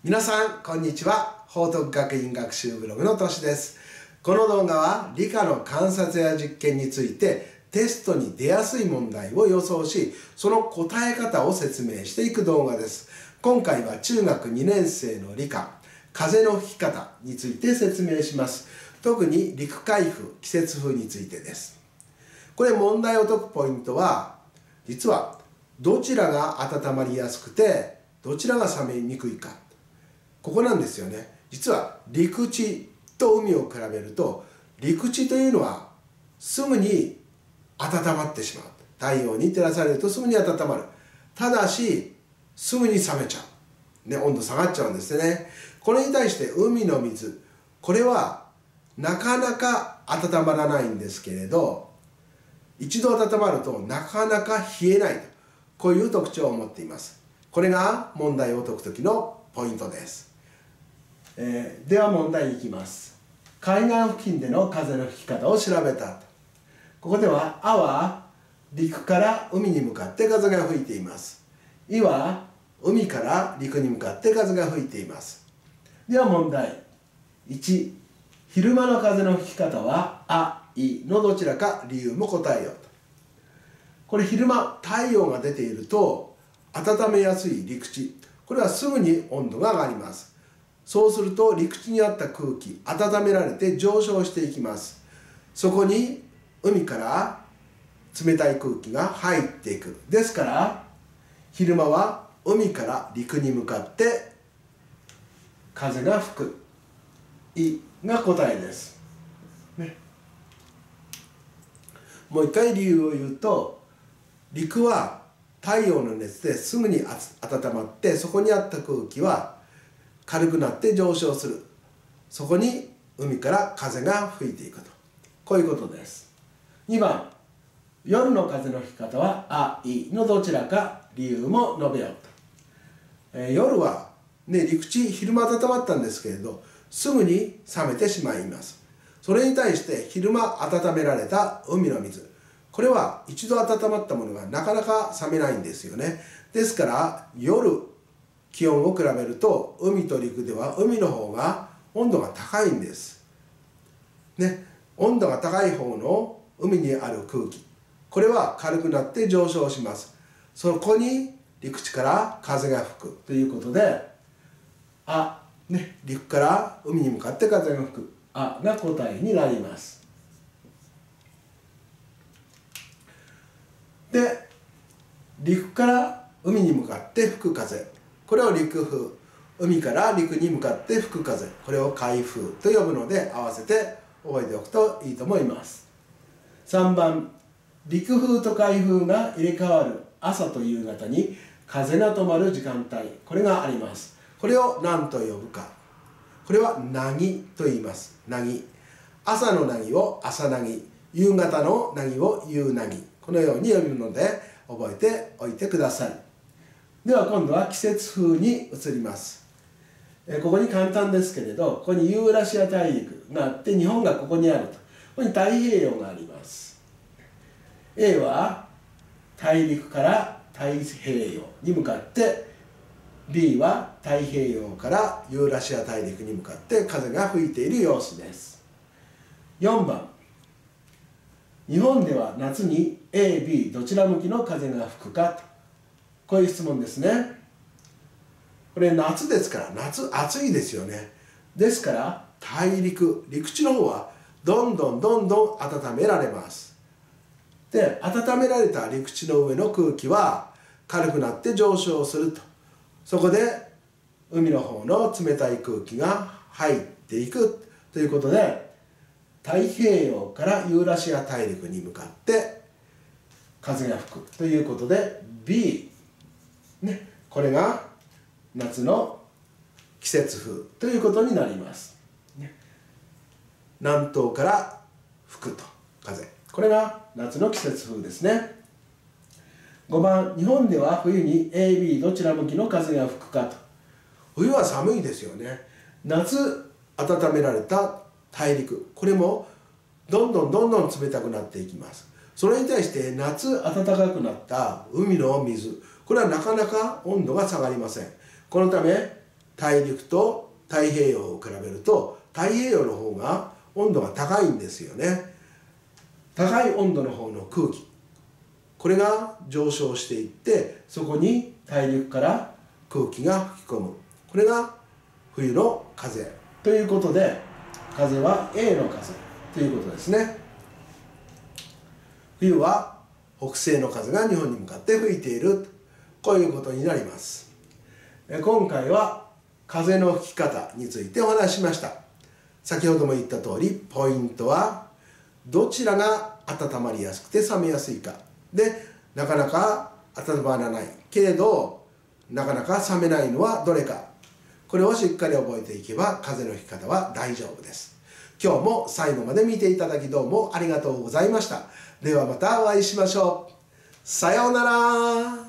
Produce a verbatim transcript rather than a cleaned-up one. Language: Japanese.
皆さんこんにちは。報徳学院学習ブログのとしです。この動画は理科の観察や実験についてテストに出やすい問題を予想し、その答え方を説明していく動画です。今回は中学にねん生の理科、風の吹き方について説明します。特に陸海風、季節風についてです。これ問題を解くポイントは、実はどちらが温まりやすくてどちらが冷めにくいか、ここなんですよね。実は陸地と海を比べると、陸地というのはすぐに温まってしまう。太陽に照らされるとすぐに温まる。ただしすぐに冷めちゃう、ね、温度下がっちゃうんですね。これに対して海の水、これはなかなか温まらないんですけれど、一度温まるとなかなか冷えないと、こういう特徴を持っています。これが問題を解くときのポイントです。えー、では問題いきます。海岸付近での風の吹き方を調べた。ここでは「あ」は陸から海に向かって風が吹いています。「い」は海から陸に向かって風が吹いています。では問題いち、昼間の風の吹き方は「あ」「い」のどちらか理由も答えようと。これ昼間太陽が出ていると温めやすい陸地、これはすぐに温度が上がります。そうすると陸地にあった空気、温められて上昇していきます。そこに海から冷たい空気が入っていく。ですから昼間は海から陸に向かって風が吹く。いが答えです、ね、もう一回理由を言うと、陸は太陽の熱ですぐに温まって、そこにあった空気は軽くなって上昇する。そこに海から風が吹いていくと、こういうことです。にばん、夜の風の吹き方は「あ」「い」のどちらか理由も述べようと。えー、夜は、ね、陸地昼間温まったんですけれどすぐに冷めてしまいます。それに対して昼間温められた海の水、これは一度温まったものがなかなか冷めないんですよね。ですから夜気温を比べると海と陸では海の方が温度が高いんです。ね、温度が高い方の海にある空気、これは軽くなって上昇します。そこに陸地から風が吹くということで、あ、ね、陸から海に向かって風が吹く、あが答えになります。で、陸から海に向かって吹く風、これを陸風。海から陸に向かって吹く風、これを海風と呼ぶので、合わせて覚えておくといいと思います。さんばん、陸風と海風が入れ替わる朝と夕方に風が止まる時間帯、これがあります。これを何と呼ぶか。これは凪と言います。凪。朝の凪を朝凪、夕方の凪を夕凪、このように呼ぶので覚えておいてください。では今度は季節風に移ります。えここに簡単ですけれど、ここにユーラシア大陸があって日本がここにあると。ここに太平洋があります。A は大陸から太平洋に向かって、 B は太平洋からユーラシア大陸に向かって風が吹いている様子です。よんばん、日本では夏に エービー どちら向きの風が吹くかと、こういう質問ですね。これ夏ですから、夏暑いですよね。ですから大陸、陸地の方はどんどんどんどん温められます。で、温められた陸地の上の空気は軽くなって上昇すると。そこで海の方の冷たい空気が入っていくということで、太平洋からユーラシア大陸に向かって風が吹くということで B、ね、これが夏の季節風ということになります。ね、南東から吹くと風、これが夏の季節風ですね。ごばん、日本では冬に エービー どちら向きの風が吹くかと。冬は寒いですよね。夏温められた大陸、これもどんどんどんどん冷たくなっていきます。それに対して夏暖かくなった海の水、これはなかなか温度が下がりません。このため大陸と太平洋を比べると太平洋の方が温度が高いんですよね。高い温度の方の空気、これが上昇していって、そこに大陸から空気が吹き込む、これが冬の風ということで、風は A の風ということですね。冬は北西の風が日本に向かって吹いている、こういうことになります。今回は風の吹き方についてお話ししました。先ほども言った通り、ポイントはどちらが温まりやすくて冷めやすいかで、なかなか温まらないけれどなかなか冷めないのはどれか、これをしっかり覚えていけば風の吹き方は大丈夫です。今日も最後まで見ていただきどうもありがとうございました。ではまたお会いしましょう。さようなら。